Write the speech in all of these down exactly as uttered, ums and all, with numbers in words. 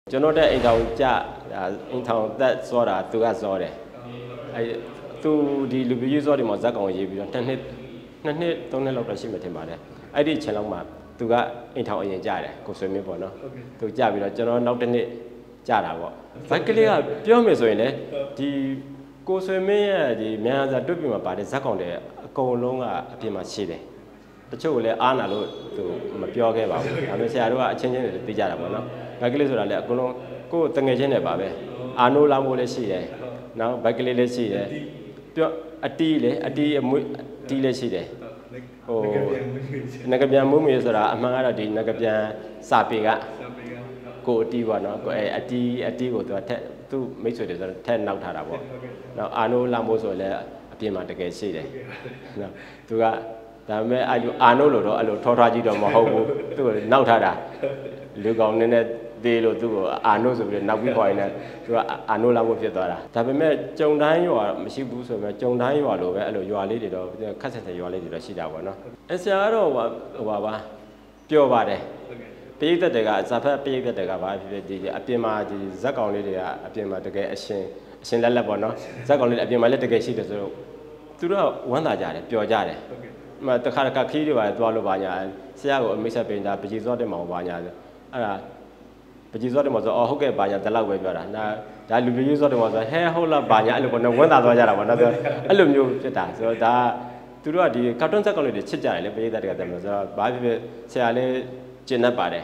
ကျွန်တော်တဲ့အိမ်ထောင်ကြအိမ်ထောင်သက်စောတာသူကစောတယ်အဲသူဒီလူပြည့်စောတွေမှာဇက်ကောင်ရေးပြီးတော့နှစ်နှစ်နှစ်နှစ်သုံးနှစ်လောက်တော့ရှိမှထင်ပါတယ်အဲ့ဒီချိန်လောက်မှာသူကအိမ်ထောင်အရင်ကြတယ်ကိုဆွေမင်းပေါ့နော်သူကြပြီးတော့ကျွန်တော်နောက်တစ်နှစ်ကြတာပေါ့ဘက်ကလေးကပြောမယ်ဆိုရင်လေဒီကိုဆွေမင်းရဲ့ဒီမြန်စာတွတ်ပြီးမှပါတယ်ဇက်ကောင်တွေအကုန်လုံးကအပြင်မှာရှိတယ်တချို့ကလည်းအားနာလို့သူမပြောခဲ့ပါဘူးဒါပေမဲ့ဆရာတို့ကအချင်းချင်းတွေသိကြတာပေါ့နော်ဘက်ကလေးဆိုတာလည်းအကုန်လုံးကိုယ်တငယ်ချင်းတွေပါပဲအာနိုးလာမိုးလည်းရှိတယ်နော်ဘက်ကလေးလည်းရှိတယ်ပြောအတီးလေအတီးအမွေးအတီးလည်းရှိတယ်ဟိုငကပြန်မွေးမွေးဆိုတာအမှန်ကတော့ဒီငကပြန်စာပေကကိုအတီးပေါ့နော်ကိုအဲအတီးအတီးကိုသူကထက်သူ့မိတ်ဆွေတွေဆိုတော့ထက်နောက်ထားတာပေါ့နော်အာနိုးလာမိုးဆိုလည်းအပြင်မှာတကယ်ရှိတယ်နော်သူကဒါပေမဲ့အဲ့လိုအာနိုးလို့တော့အဲ့လိုထောထားကြည့်တော့မဟုတ်ဘူးသူကနောက်ထားတာလူကောင်နည်းနည်းသေးလို့သူ့ကိုအာနိုးဆိုပြီးနောက်ပြီးခေါ်ရင်လည်းသူကအာနိုးလာဖို့ဖြစ်သွားတာဒါပေမဲ့ကြုံတိုင်းရွာမရှိဘူးဆိုပေမဲ့ကြုံတိုင်းရွာလိုပဲအဲ့လိုရွာလေးတွေတော့ခက်ဆက်ဆက်ရွာလေးတွေတော့ရှိတာပေါ့နော်အဆရာကတော့ဟိုဟိုပါပြောပါတယ်ပိဋကတ်တွေကဇာဖက်ပိဋကတ်တွေကဘာဖြစ်ဖြစ်ဒီအပြင်မှာဒီဇက်ကောင်လေးတွေကအပြင်မှာတကယ်အရှင်အရှင်လက်လက်ပေါ့နော်ဇက်ကောင်လေးအပြင်မှာလည်းတကယ်ရှိတယ်ဆိုတော့သူတို့ကဝမ်းသာကြတယ်ပျော်ကြတယ်မတခါတခါခီးတွေပါသွားလို့ပါညာဆရာကိုအမိတ်ဆက်ပင်တာပကြီးစောတဲ့မောင်ပါညာအဲ့ဒါပကြီးစောတဲ့မောင်ဆိုအော်ဟုတ်ကဲ့ပါညာဒီလောက်ပဲပြောတာဒါဒါလူပြည့်စောတဲ့မောင်ဆိုဟဲဟုတ်လားပါညာအဲ့လိုပေါ့နော်ဝမ်းသာသွားကြတာပေါ့နော်အဲ့လိုမျိုးဖြစ်တာဆိုတော့ဒါသူတို့ကဒီကာတွန်းဇက်ကောင်လေးတွေချစ်ကြတယ်လေပရိသတ်တွေကတည်းကဆိုတော့ဘာဖြစ်ဖြစ်ဆရာလေးကျင့်တတ်ပါတယ်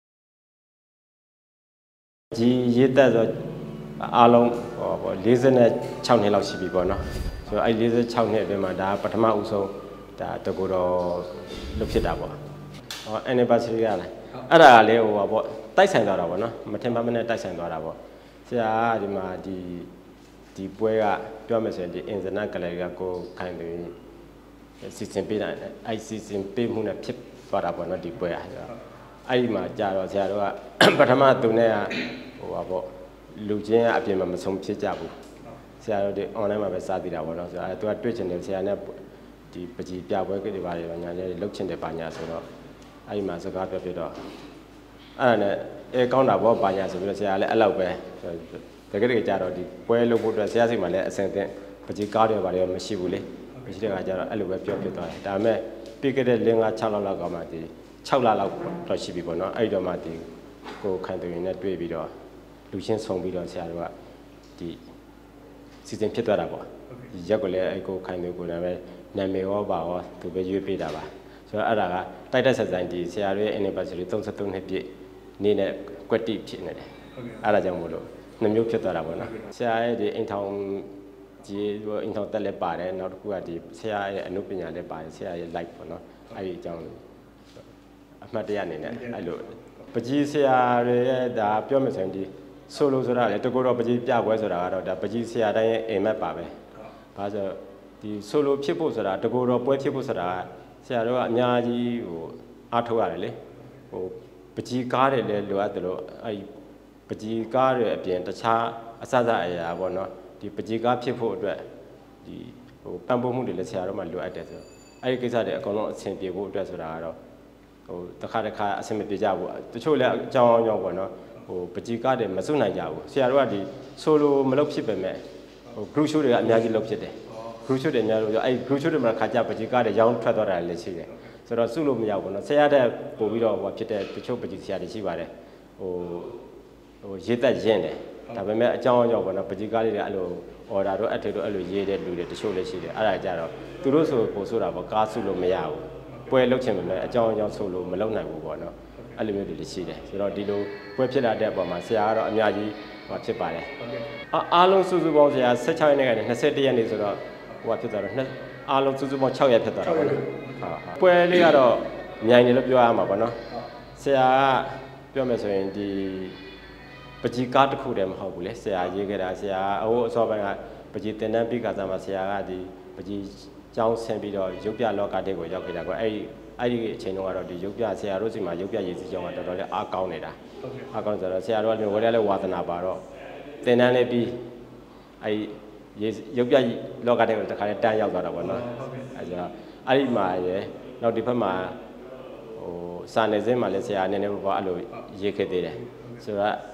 ဒီရေးသက်ဆိုအားလုံးဟောပေါ့၄၆နှစ်လောက်ရှိပြီပေါ့နော်ဆိုတော့အဲ့၄၆နှစ်အတွင်းမှာဒါပထမဦးဆုံးဒါတကူတော့လုဖြစ်တာပေါ့ဟော anniversary ရလားအဲ့ဒါကလေဟိုပါပေါ့တိုက်ဆိုင်သွားတာပေါ့နော်မထင်ပါမနဲ့တိုက်ဆိုင်သွားတာပေါ့ဆရာကဒီမှာဒီဒီပွဲကပြောမယ်ဆိုရင်ဒီအင်ဇနကလေးကကိုခိုင်တယ်စီစဉ်ပေးတာအဲ့စီစဉ်ပေးမှုနဲ့ဖြစ်သွားတာပေါ့နော်ဒီပွဲကအဲ့ဒီမှာကြာတော့ဆရာတို့ကပထမသူနဲ့ကဟိုပါပေါ့လူချင်းကအပြင်မှာမဆုံးဖြစ်ကြဘူးဆရာတို့ဒီ online မှာပဲစသည်တာပေါ့နော်ဆိုတော့သူကတွေ့ချင်တယ်ဆရာနဲ့ဒီပကြီးပြပွဲတွေပါတွေညာလေးလှုပ်ချင်တယ်ပါညာဆိုတော့အဲ့ဒီမှာစကားပြောပြတော့အဲ့ဒါနဲ့အဲကောင်းတာပေါ့ပါညာဆိုပြီးတော့ဆရာလည်းအဲ့လောက်ပဲတကယ်တကယ်ကြတော့ဒီပွဲလုပ်ဖို့အတွက်ဆရာစိတ်မှာလည်းအစင်သင့်ပကြီးကားတွေပါတွေမရှိဘူးလေမရှိတဲ့ခါကျတော့အဲ့လိုပဲပြောပြသွားတယ်ဒါပေမဲ့ပြီးခဲ့တဲ့၄၅၆လလောက်ကမှဒီ၆လလောက်တော့ရှိပြီပေါ့နော်အဲ့ဒီတော့မှဒီကိုခိုင်သူရင်နဲ့တွေ့ပြီးတော့လူချင်းဆုံပြီးတော့ဆရာတို့ကဒီစီစဉ်ဖြစ်သွားတာပေါ့ဒီရက်ကလည်းအဲ့ကိုခိုင်သူကိုလည်းပဲနာမည်ရောပါရောသူပဲရွေးပေးတာပါဆိုတော့အဲ့ဒါကတိုက်တက်ဆက်ဆိုင်ဒီဆရာတို့ရဲ့ anniversary ၃၃နှစ်ပြည့်နေ့နဲ့ကွက်တိဖြစ်နေတယ်အဲ့ဒါကြောင့်မို့လို့နှမျိုးဖြစ်သွားတာပေါ့နော်ဆရာရဲ့ဒီအိမ်ထောင်ကြီးအိမ်ထောင်တက်လည်းပါတယ်နောက်တစ်ခုကဒီဆရာရဲ့အနုပညာလည်းပါတယ်ဆရာရဲ့ live ပေါ့နော်အဲ့ဒီအကြောင်းအမှတ်တရအနေနဲ့အဲ့လိုပကြီးဆရာရဲ့ဒါပြောမယ်ဆိုရင်ဒီဆိုလိုဆိုတာလေတကူတော့ပကြီးပြပွဲဆိုတာကတော့ဒါပကြီးဆရာတိုင်းရဲ့အိမ်မက်ပါပဲဘာဆိုဒီဆိုလိုဖြစ်ဖို့ဆိုတာတကူတော့ပွဲဖြစ်ဖို့ဆိုတာဆရာတို့ကအများကြီးဟိုအားထုတ်ရတယ်လေဟိုပကြီးကားတယ်လေလိုအပ်တယ်လို့အဲ့ပကြီးကားတွေအပြင်တခြားအစစအရာပေါ့နော်ဒီပကြီးကားဖြစ်ဖို့အတွက်ဒီဟိုပံ့ပိုးမှုတွေလည်းဆရာတို့မှလိုအပ်တယ်ဆိုတော့အဲ့ဒီကိစ္စတွေအကုန်လုံးအဆင်ပြေဖို့အတွက်ဆိုတာကတော့ဟိုတစ်ခါတစ်ခါအဆင်မပြေကြဘူးတချို့လည်းအကြောင်းအကြောင်းပေါ့နော်ဟိုပကြီးကားတွေမစွန့်နိုင်ကြဘူးဆရာတို့ကဒီဆိုလိုမလုပ်ဖြစ်ပေမဲ့ဟို group show တွေကအများကြီးလုပ်ဖြစ်တယ်group show တွေအများလို့အဲ့ group show တွေမှာခါကြပကြီးကားတွေရောင်းထွက်သွားတာလည်းရှိတယ်ဆိုတော့စုလို့မရဘူးနော်ဆရာတဲ့ပို့ပြီးတော့ဟိုဖြစ်တဲ့တချို့ပကြီးဆရာတွေရှိပါတယ်ဟိုဟိုရေးသက်ရင့်တယ်ဒါပေမဲ့အကြောင်းအကြောင်းပေါ့နော်ပကြီးကားလေးတွေအဲ့လို order တော့အထက်တော့အဲ့လိုရေးတဲ့လူတွေတချို့လည်းရှိတယ်အဲ့ဒါကြတော့သူတို့ဆိုပို့ဆိုတာပေါ့ကားစုလို့မရဘူးပွဲလုပ်ချင်ပေမဲ့အကြောင်းအကြောင်းဆိုလို့မလုပ်နိုင်ဘူးပေါ့နော်အဲ့လိုမျိုးတွေရှိတယ်ဆိုတော့ဒီလိုပွဲဖြစ်လာတဲ့အပေါ်မှာဆရာကတော့အများကြီးဟိုဖြစ်ပါတယ်အားလုံးစုစုပေါင်းဆရာ၁၆ရက်နေ့ကနေ၂၁ရက်နေ့ဆိုတော့ဟိုဖြစ်သွားတော့အားလုံးစုစုပေါင်း၆ရက်ဖြစ်သွားတာပေါ့နော်ဟုတ်ပွဲလေးကတော့မြိုင်တယ်လို့ပြောရမှာပေါ့နော်ဆရာကပြောမယ်ဆိုရင်ဒီပကြီးကားတစ်ခုတည်းမဟုတ်ဘူးလေဆရာရေးခဲ့တာဆရာအဟိုအစောပိုင်းကပကြီးတင်တန်းပြီးကစားမှာဆရာကဒီပကြီးကျောင်းဆင်းပြီးတော့ရုပ်ပြလောကတဲ့ကိုရောက်ခဲ့တာကွအဲ့ဒီအဲ့ဒီအချိန်တုန်းကတော့ဒီရုပ်ပြဆရာတို့စီမှာရုပ်ပြရေးစီကျောင်းကတော်တော်လေးအားကောင်းနေတာအားကောင်းဆိုတော့ဆရာတို့ကလည်းဝယ်ရလဲဝါသနာပါတော့တင်တန်းလေးပြီးအဲ့ရုပ်ပြလောကတဲ့ကိုတခါလေးတန်းရောက်သွားတာပေါ့နော်အဲ့ဒါအဲ့ဒီမှာရယ်နောက်ဒီဘက်မှာဟိုစာနယ်ဇင်းမှာလည်းဆရာနည်းနည်းပေါ့အဲ့လိုရေးခဲ့သေးတယ်ဆိုတော့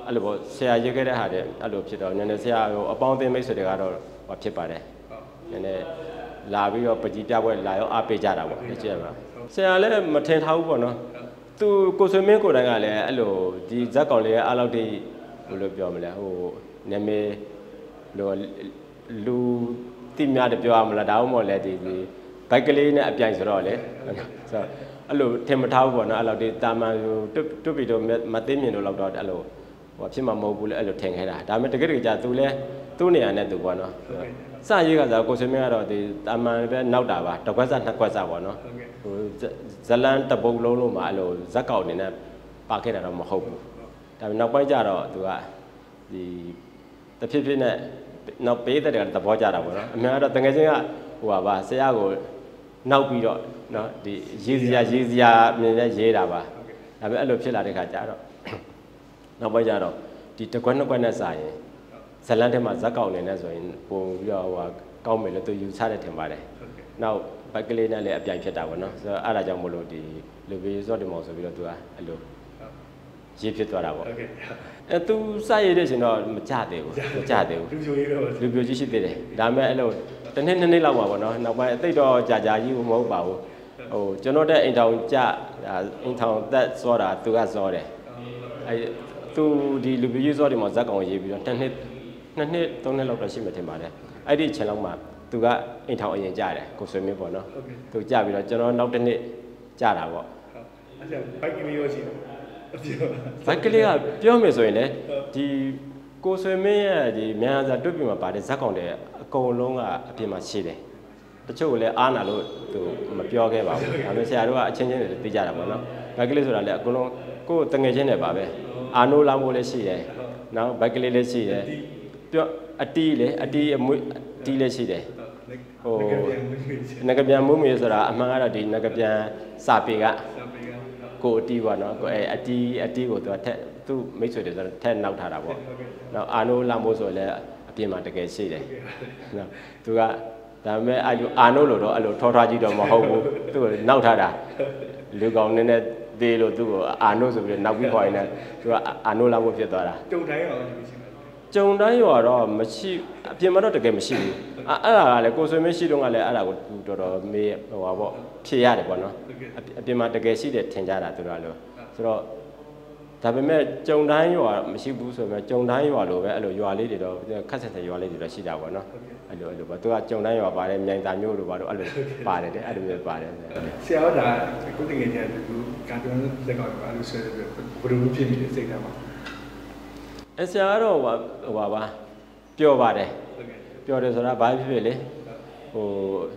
အဲ့လိုပေါ့ဆရာရေးခဲ့တဲ့ဟာတဲ့အဲ့လိုဖြစ်တော့နည်းနည်းဆရာဟိုအပေါင်းအသင်းမိတ်ဆွေတွေကတော့ဟောဖြစ်ပါတယ်နည်းနည်းလာပြီးတော့ပကြီးပြပွဲလာရောအားပေးကြတာပေါ့ကြည့်ရမှာဆရာလည်းမထင်ထားဘူးပေါ့နော်သူကိုဆွေမင်းကိုတိုင်ကလည်းအဲ့လိုဒီဇက်ကောင်လေးရဲ့အားလောက်ထိဘယ်လိုပြောမလဲဟိုနာမည်လိုလူတိများတယ်ပြောရမလားဒါမှမဟုတ်လေဒီဘိုက်ကလေးနဲ့အပြိုင်ဆိုတော့လေဆိုတော့အဲ့လိုထင်မထားဘူးပေါ့နော်အဲ့လိုဒီတာမန်တွတ်တွတ်ပြီးတော့မသိမြင်လို့တော့အဲ့လိုဟိုဖြစ်မှာမဟုတ်ဘူးလေအဲ့လိုထင်ခဲ့တာဒါပေမဲ့တကယ်တကယ်ကြာသူလဲသူ့နေရာနဲ့သူပေါ့နော်စရေးကစားကိုဆွေမင်းကတော့ဒီတာမန်ပဲနောက်တာပါတစ်ခွက်စားနှစ်ခွက်စားပေါ့နော်ဟိုဇလန်တပုတ်လုံးလုံးမှာအဲ့လိုဇက်ကောက်နေနဲ့ပါခဲ့တာတော့မဟုတ်ဘူးဒါပေမဲ့နောက်ပိုင်းကျတော့သူကဒီတဖြစ်ဖြစ်နဲ့နောက်ပေးတဲ့တဘောကြတာပေါ့နော်အများကတော့တကယ်ချင်းကဟိုပါပါဆရာကိုနောက်ပြီးတော့နော်ဒီရေးစရာရေးစရာမြင်နဲ့ရေးတာပါဒါပေမဲ့အဲ့လိုဖြစ်လာတဲ့ခါကျတော့နောက်ပိုင်းကျတော့ဒီတကွက်နှစ်ကွက်နဲ့စာရင်ဇလန်ထဲမှာဇက်ကောက်နေနဲ့ဆိုရင်ပုံပြီးတော့ဟိုကောင်းမယ်လို့သူယူဆတဲ့ထင်ပါတယ်နောက်ဘက်ကလေးနဲ့လည်းအပြိုင်ဖြစ်တာပေါ့နော်ဆိုတော့အဲ့ဒါကြောင့်မလို့ဒီလူပြီးစော့တယ်မော်ဆိုပြီးတော့သူကအဲ့လိုရေးဖြစ်သွားတာပေါ့အဲသူစရည်တဲ့ရှင်တော့မကြသေးဘူးမကြသေးဘူးလူပြိုကြီးပဲလူပြိုကြီးရှိသေးတယ်ဒါပေမဲ့အဲ့လိုတစ်နှစ်နှစ်နှစ်လောက်ပါပေါ့နော်နောက်ပိုင်းအသိတော့ကြာကြာကြီးမဟုတ်ပါဘူးဟိုကျွန်တော်တဲ့အိမ်ထောင်ကြအိမ်ထောင်သက်စောတာသူကစောတယ်အဲသူဒီလူပြိုကြီးစောတယ်မှာဇက်ကောင်ရေးပြီးတော့တစ်နှစ်နှစ်နှစ်သုံးနှစ်လောက်တော့ရှိမှထင်ပါတယ်အဲ့ဒီချိန်လောက်မှာသူကအိမ်ထောင်အရင်ကြတယ်ကိုဆွေမင်းပေါ့နော်သူကြပြီးတော့ကျွန်တော်နောက်တစ်နှစ်ကြတာပေါ့အဲ့ဒါဘိုက်ကလေးရောရှိတယ်ဘိုက်ကလေးကပြောမယ်ဆိုရင်လေဒီကိုဆွေမင်းရဲ့ဒီမြန်စာတွတ်ပြမှာပါတဲ့ဇက်ကောင်တဲ့အကုန်လုံးကအပြင်မှာရှိတယ်တချို့ကလည်းအားနာလို့သူမပြောခဲ့ပါဘူးဒါပေမဲ့ဆရာတို့ကအချင်းချင်းတွေသိကြတာပေါ့နော်ဘိုက်ကလေးဆိုတာလည်းအကုန်လုံးကိုယ်တငယ်ချင်းတွေပါပဲအာနိုးလောင်းဖို့လည်းရှိတယ်နော်ဘိုက်ကလေးလည်းရှိတယ်ပြောအတီးလေအတီးအမွေးအတီးလည်းရှိတယ်ဟိုငကပြန်မွေးမွေးဆိုတာအမှန်ကတော့ဒီငကပြန်စာပေကကိုအတီးပေါ့နော်ကိုအဲအတီးအတီးကိုသူကထက်သူ့မိတ်ဆွေတွေဆိုတော့ထက်နောက်ထားတာပေါ့နောက်အာနိုးလောင်းဖို့ဆိုလည်းအပြင်မှာတကယ်ရှိတယ်နော်သူကဒါပေမဲ့အာနိုးလို့တော့အဲ့လိုထောထားကြည့်တော့မဟုတ်ဘူးသူ့ကိုနောက်ထားတာလူကောင်နည်းနည်းသေးလို့သူ့ကိုအာနိုးဆိုပြီးနောက်ပြီးခေါ်ရင်လည်းသူကအာနိုးလောင်းဖို့ဖြစ်သွားတာကြုံတိုင်းရောကြုံတိုင်းရောတော့မရှိအပြင်မှာတော့တကယ်မရှိဘူးအဲ့ဒါကလည်းကိုဆွေမင်းရှိတော့ကလည်းအဲ့ဒါကိုတော်တော်မေးဟိုပါပေါ့ဖြေရတယ်ပေါ့နော်အပြင်မှာတကယ်ရှိတယ်ထင်ကြတာသူတို့ကလို့ဆိုတော့ဒါပေမဲ့ကြုံတိုင်းရွာမရှိဘူးဆိုပေမဲ့ကြုံတိုင်းရွာလိုပဲအဲ့လိုရွာလေးတွေတော့ခက်ဆက်ဆက်ရွာလေးတွေတော့ရှိတာပေါ့နော်အဲ့လိုအဲ့လိုပေါ့သူကကြုံတိုင်းရွာပါတယ်မြိုင်သာမျိုးလိုပါတော့အဲ့လိုပါတယ်တဲ့အဲ့လိုမျိုးပါတယ်ဆရာကဒါကိုတကယ်ကြတယ်သူကာတွန်းလက်ကောက်ပါလို့ဆိုတယ်ဘယ်လိုဖြစ်နေလဲစိတ်ထဲမှာအဆရာကတော့ဟိုဟိုပါပါပျော်ပါတယ်ပျော်တယ်ဆိုတာဘာဖြစ်ဖြစ်လေဟို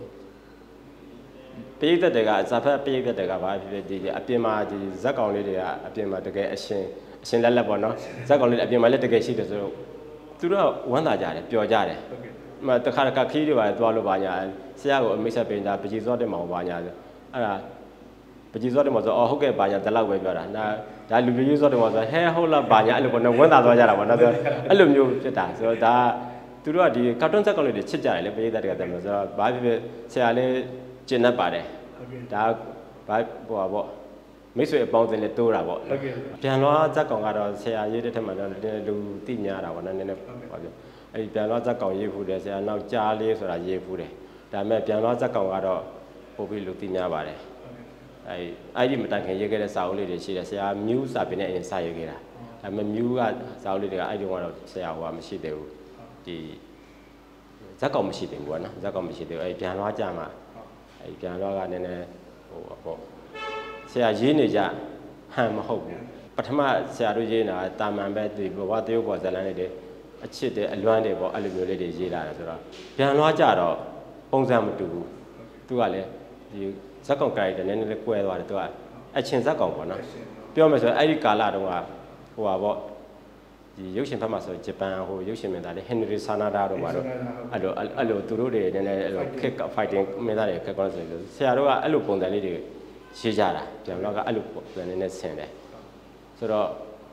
ပိဋကတ်တွေကဇာဖတ်ပိဋကတ်တွေကဘာဖြစ်ဖြစ်ဒီအပြင်မှာဒီဇက်ကောင်လေးတွေကအပြင်မှာတကယ်အရှင်အရှင်လက်လက်ပေါ့နော်ဇက်ကောင်လေးအပြင်မှာလည်းတကယ်ရှိတယ်ဆိုတော့သူတို့ကဝမ်းသာကြတယ်ပျော်ကြတယ်ဟိုတခါတခါခီးတွေပါသွားလို့ပါညာဆရာကိုအမိတ်ဆက်ပေးတာပကြီးစောတဲ့မောင်ပါညာအဲ့ဒါပကြီးစောတယ်မှာဆိုအော်ဟုတ်ကဲ့ပါညာတလောက်ပဲပြောတာနာဒါလူလူကြီးစောတယ်မှာဆိုဟဲဟုတ်လားပါညာအဲ့လိုပေါ့နော်ဝမ်းသာသွားကြတာပေါ့နော်အဲ့လိုမျိုးဖြစ်တာဆိုတော့ဒါသူတို့ကဒီကာတွန်းဇက်ကောင်လေးတွေချစ်ကြတယ်လေပရိသတ်တွေကတည်းကဆိုတော့ဘာဖြစ်ဖြစ်ဆရာလေးကျင့်တတ်ပါတယ်ဒါဘာဟိုပါပေါ့မိတ်ဆွေအပေါင်းအသင်းလေးတိုးတာပေါ့ပြန်လွားဇက်ကောင်ကတော့ဆရာရေးတဲ့ထက်မှာတော့လူသိများတာပေါ့နော်နည်းနည်းဟောပြောအဲ့ဒီပြန်လွားဇက်ကောင်ရေးဖူးတယ်ဆရာနောက်ကြားလေးဆိုတာရေးဖူးတယ်ဒါပေမဲ့ပြန်လွားဇက်ကောင်ကတော့ပို့ပြီးလူသိများပါတယ်အဲအဲ့ဒီမတိုင်ခင်ရေးခဲ့တဲ့စာအုပ်လေးတွေရှိတယ်ဆရာမြူးစာပင်နဲ့အရင်စရေးခဲ့တာဒါပေမဲ့မြူးကစာအုပ်လေးတွေကအဲ့ဒီကတော့ဆရာဟိုကမရှိသေးဘူးဒီဇက်ကောင်မရှိသေးဘူးကွာနော်ဇက်ကောင်မရှိသေးဘူးအဲ့ပြန်လွားကြမှာအဲ့ပြန်လွားကနည်းနည်းဟိုပေါ့ဆရာရေးနေကြဟန်မဟုတ်ဘူးပထမဆရာတို့ရေးနေတာတာမန်ပဲဒီဘဝတရုပ်ပေါ်ဇလန်းလေးတွေအချစ်တဲ့အလွမ်းတွေပေါ့အဲ့လိုမျိုးလေးတွေရေးလာတယ်ဆိုတော့ပြန်လွားကြတော့ပုံစံမတူဘူးသူကလည်းဒီဇက်ကောင် character နည်းနည်းလေးကွဲသွားတယ်သူကအချင်းဇက်ကောင်ပေါ့နော်ပြောမယ်ဆိုရင်အဲ့ဒီကာလတုန်းကဟိုပါပေါ့ဒီရုပ်ရှင်ဘက်မှာဆိုဂျပန်ဟိုရုပ်ရှင်မင်းသားတွေဟင်နရီဆာနာဒါတို့မှာတော့အဲ့လိုအဲ့လိုသူတို့တွေနည်းနည်းအဲ့လို kick fighting မင်းသားတွေခက်ကောင်းဆိုဆရာတို့ကအဲ့လိုပုံစံလေးတွေရေးကြတာပြန်တော့ကအဲ့လိုပုံစံနည်းနည်းဆင်တယ်ဆိုတော့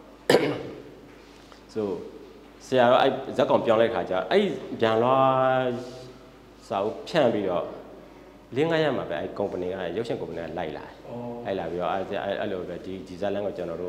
ဆိုဆရာတို့အဲ့ဇက်ကောင်ပြောင်းလိုက်ခါကျအဲ့ပြန်လွားစာအုပ်ဖြန့်ပြီးတော့လင်းငါရမှာပဲအဲ့ company ကရုပ်ရှင် company ကလိုက်လာလိုက်လာပြီးတော့အဲ့အဲ့လိုပဲဒီဒီဇာလန်ကိုကျွန်တော်တို့ဟ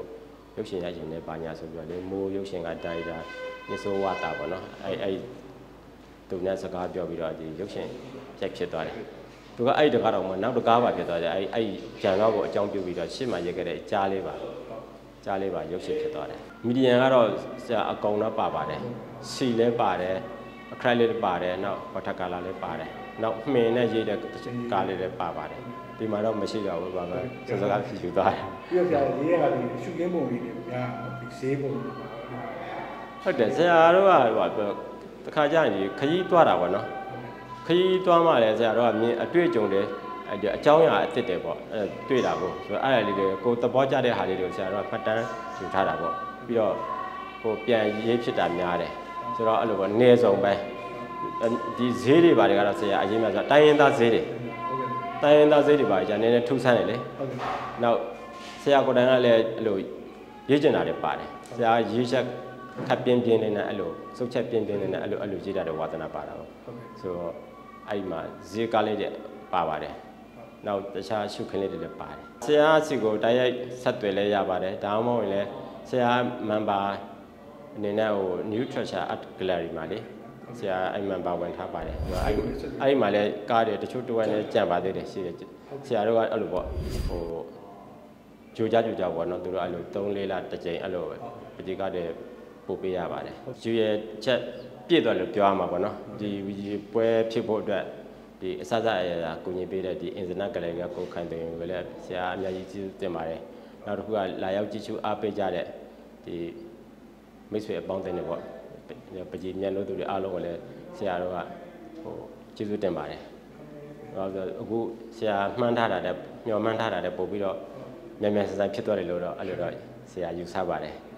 ရုပ်ရှင်ရိုက်ရှင်နဲ့ပါညာဆိုပြီးတော့လေမိုးရုပ်ရှင်ကဒါရိုက်တာညစိုးဝတာပေါ့နော်အဲ့အဲ့သူနဲ့စကားပြောပြီးတော့ဒီရုပ်ရှင်ရိုက်ဖြစ်သွားတယ်သူကအဲ့တကားတော့မှနောက်တကားပါဖြစ်သွားတယ်အဲ့အဲ့ဂျန်တော့ကိုအကြောင်းပြုပြီးတော့ရှေ့မှာရိုက်ခဲ့တဲ့ကြားလေးပါကြားလေးပါရုပ်ရှင်ဖြစ်သွားတယ်မီဒီယန်ကတော့ဆရာအကောင်တော့ပါပါတယ်စီလည်းပါတယ်အခရိုက်လေးပါတယ်နောက်ဝထကာလာလည်းပါတယ်နောက်မှင်နဲ့ရေးတဲ့ကားလေးလည်းပါပါတယ်ဒီမှာတော့မရှိတော့ဘူးပါပဲစစကားဖြူသွားတယ်ပြီးတော့ဆရာလေးရကဒီရှုခင်းပုံလေးတွေဗျာဒီဈေးပုံတွေပါဟုတ်တယ်ဆရာတို့ကဟိုတခါကျရင်ခရီးသွားတာပေါ့နော်ခရီးသွားမှလည်းဆရာတို့ကမြင်အတွေ့အကြုံတွေအကြောင်းအရာအစ်စ်တယ်ပေါ့အဲတွေ့တာပေါ့ဆိုတော့အဲ့ဒါလေးတွေကိုသဘောကျတဲ့ဟာလေးတွေကိုဆရာတို့ကဖတ်တမ်းယူထားတာပေါ့ပြီးတော့ဟိုပြန်ရေးဖြစ်တာများတယ်ဆိုတော့အဲ့လိုပေါ့နေစုံပဲဒီဈေးတွေပါတယ်ကတော့ဆရာအရင်ကဆိုတိုင်းရင်းသားဈေးတွေတိုင်းရင်းသားဈေးတွေပါကြာနေနေထူးဆန်းတယ်လေနောက်ဆရာကိုယ်တိုင်ကလည်းအဲ့လိုရေးကျင်တာတွေပါတယ်ဆရာရေးချက်ခပ်ပြင်းပြင်းလေးနဲ့အဲ့လိုစုပ်ချက်ပြင်းပြင်းလေးနဲ့အဲ့လိုအဲ့လိုရေးတာတဲ့ဝါသနာပါတာပေါ့ဆိုတော့အဲ့မှာဈေးကားလေးတွေပါပါတယ်နောက်တခြားရှုခင်းလေးတွေလည်းပါတယ်ဆရာစီကိုတိုက်ရိုက်ဆက်သွယ်လဲရပါတယ်ဒါမှမဟုတ်ရင်လည်းဆရာမန်ပါအနေနဲ့ဟို New Treasure Art Gallery မှာလေဆရာအဲ့မန်ပါဝင်ထားပါတယ်အဲ့အဲ့မှာလည်းကားတွေတချို့တဝက်နဲ့ကြံပါသေးတယ်ရှိတယ်ဆရာတို့ကအဲ့လိုပေါ့ဟိုကြိုကြကြိုကြပေါ့နော်သူတို့အဲ့လိုသုံးလေးလတစ်ကြိမ်အဲ့လိုပတိကားတွေပို့ပေးရပါတယ်ယူရဲ့ချက်ပြည့်သွားလို့ပြောရမှာပေါ့နော်ဒီပွဲဖြစ်ဖို့အတွက်ဒီအစစအရာကိုညီပေးတဲ့ဒီအင်ဇနတ်ကလေးကကိုခိုင်တယ်ကိုလည်းဆရာအများကြီးကျေးဇူးတင်ပါတယ်နောက်တစ်ခုကလာရောက်ကြည့်ရှုအားပေးကြတဲ့ဒီမိတ်ဆွေအပေါင်းအသင်းတွေပေါ့ပကြီးမြတ်လို့သူတွေအားလုံးကိုလည်းဆရာတို့ကဟိုကျေးဇူးတင်ပါတယ်ဟောဆိုအခုဆရာမှန်းထားတာတဲ့မျှော်မှန်းထားတာတဲ့ပို့ပြီးတော့မြန်မြန်ဆန်ဆန်ဖြစ်သွားတယ်လို့တော့အဲ့လိုတော့ဆရာယူဆပါတယ်